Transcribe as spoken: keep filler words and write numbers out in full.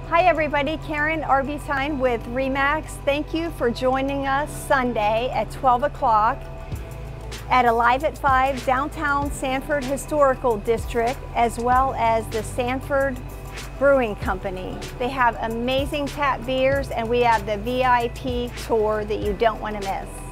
Hi everybody, Karen Arbutine with Remax. Thank you for joining us Sunday at twelve o'clock at Alive at five Downtown Sanford Historical District, as well as the Sanford Brewing Company. They have amazing tap beers, and we have the V I P tour that you don't want to miss.